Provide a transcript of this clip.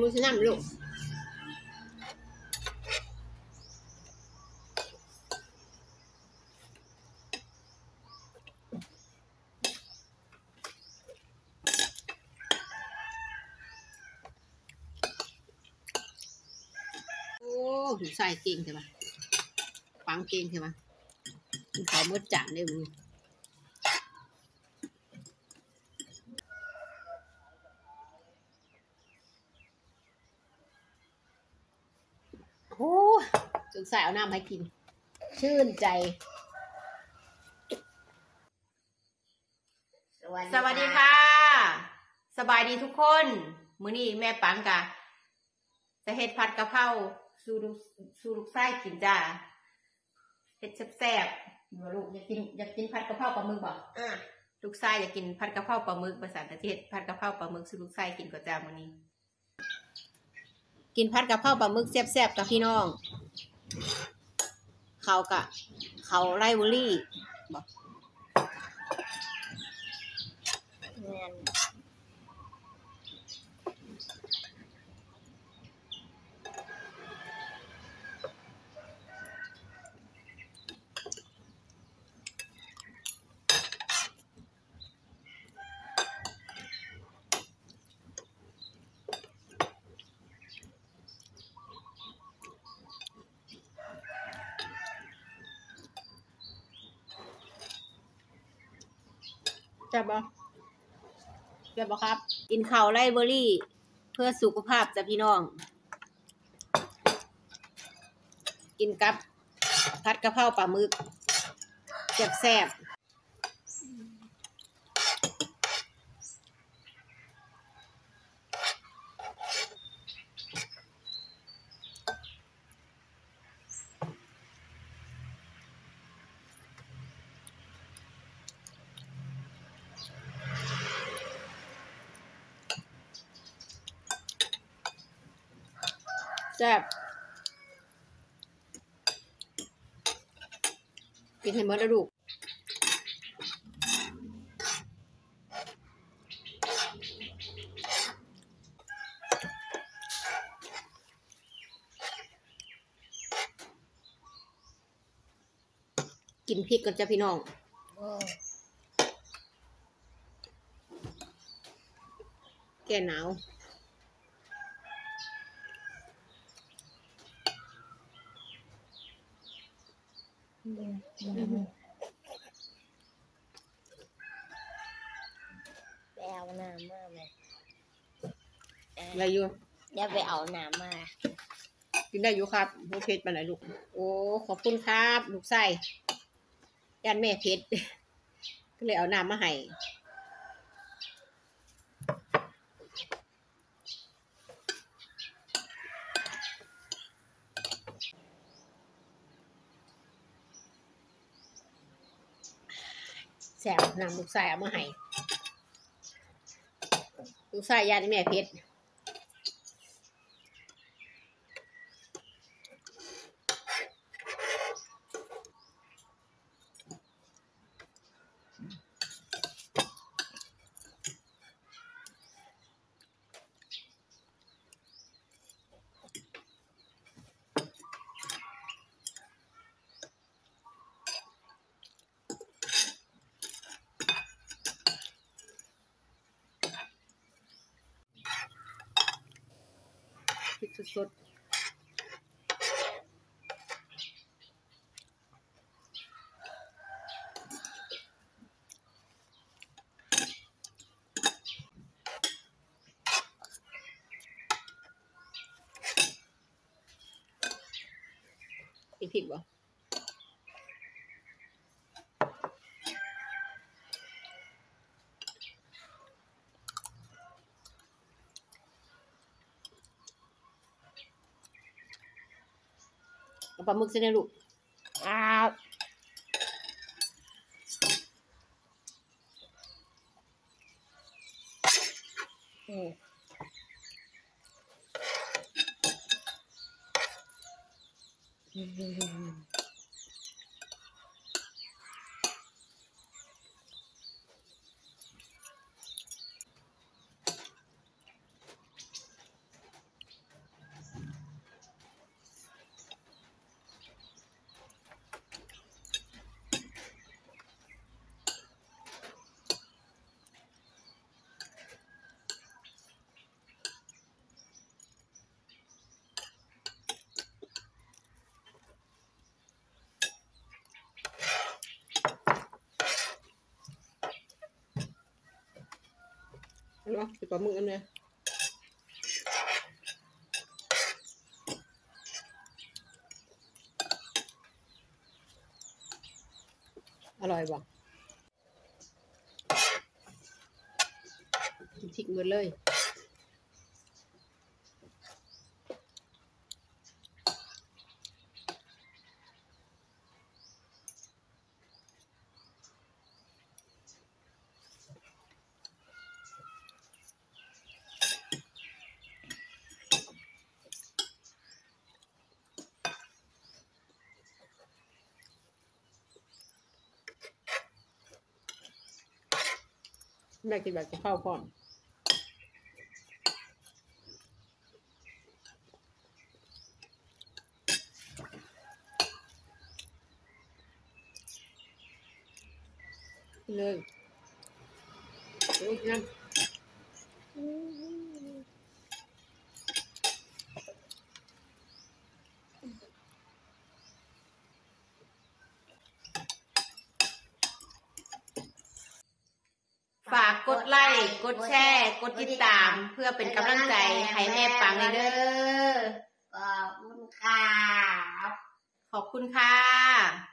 มือสนั่นลูกโอ้ถูกใส่เก่งใช่ปะฟังเก่งใช่ปะมันขายมดจานได้มึงโอ้สงสัยเอาน้ำให้กินชื่นใจสวัสดีค่ะสบายดีทุกคนมื้อนี้แม่ปังกะจะเฮ็ดผัดกะเพราสู่ลูกชายกินจ้าเฮ็ดแซ่บๆลูกอยากกินผัดกะเพราปลาหมึกบ่ลูกชายอยากกินผัดกะเพราปลาหมึกภาษาประเทศผัดกะเพราปลาหมึกสู่ลูกชายกินก็จ้ามื้อนี้กินผัดกะเพราปลาหมึกแซ่บๆกับพี่น้องเขาไรเวอรี่บ่แม่นจับบ่ครับกินข้าวไรเบอรี่เพื่อสุขภาพจ้ะพี่น้องกินกับผัดกะเพราปลาหมึกแซ่บแซ่บกินให้หมดแล้วลูกกินพริกกันจ้ะพี่น้องแก้หนาวไปเอาน้ำมาไหมอะไรอยู่เดี๋ยวไปเอาน้ำมากินได้อยู่ครับโอเพชรมาไหนลูกโอ้ขอบคุณครับลูกไส้ย่านแม่เพชรก็เลยเอาน้ำมาให้แซ่บน้ำลูกไส้เอามาให้ลูกไส้ย่านแม่เพชรพริกสดกินพริกบ่ปลาหมึกใช่ไหมลูกเนาะสิปลาหมึกอันเนี้ยอร่อยบ่ทิ้งหมดเลยแม่กินแบบจะเข้าพร้อมเลยลูกนั่นฝากกดไลค์กดแชร์กดติดตามเพื่อเป็นกำลังใจให้แม่ปังเลยเด้อขอบคุณค่ะขอบคุณค่ะ